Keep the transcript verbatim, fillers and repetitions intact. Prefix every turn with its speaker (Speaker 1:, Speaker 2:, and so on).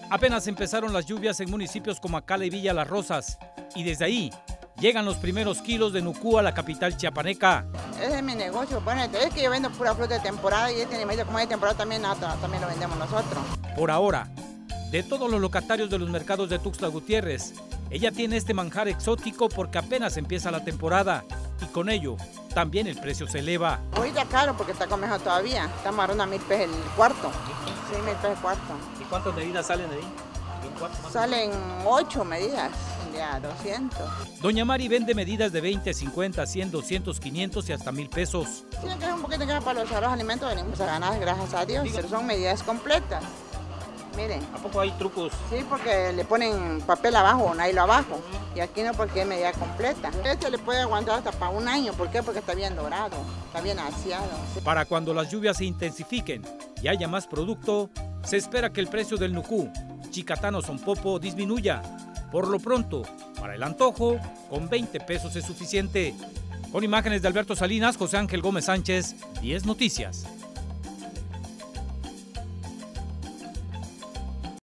Speaker 1: Apenas empezaron las lluvias en municipios como Acala y Villa Las Rosas, y desde ahí llegan los primeros kilos de nucú a la capital chiapaneca.
Speaker 2: Ese es mi negocio. Bueno, es que yo vendo pura fruta de temporada y este animalito como es de temporada también, también lo vendemos nosotros.
Speaker 1: Por ahora, de todos los locatarios de los mercados de Tuxtla Gutiérrez, ella tiene este manjar exótico porque apenas empieza la temporada y con ello también el precio se eleva.
Speaker 2: Ahorita caro porque está comiendo todavía. Estamos agarrando a mil pesos el cuarto. Sí, mil pesos el cuarto.
Speaker 1: ¿Y cuántas medidas salen de ahí?
Speaker 2: Salen ocho medidas, ya doscientos.
Speaker 1: Doña Mari vende medidas de veinte, cincuenta, cien, doscientos, quinientos y hasta mil pesos.
Speaker 2: Tiene que ser un poquito que para los otros alimentos venimos a ganar, gracias a Dios, pero son medidas completas. Miren.
Speaker 1: ¿A poco hay trucos?
Speaker 2: Sí, porque le ponen papel abajo, un hilo abajo. Y aquí no, porque es medida completa. Este le puede aguantar hasta para un año. ¿Por qué? Porque está bien dorado, está bien aseado. Sí.
Speaker 1: Para cuando las lluvias se intensifiquen y haya más producto, se espera que el precio del nucú chicatano sonpopo disminuya. Por lo pronto, para el antojo, con veinte pesos es suficiente. Con imágenes de Alberto Salinas, José Ángel Gómez Sánchez, diez Noticias.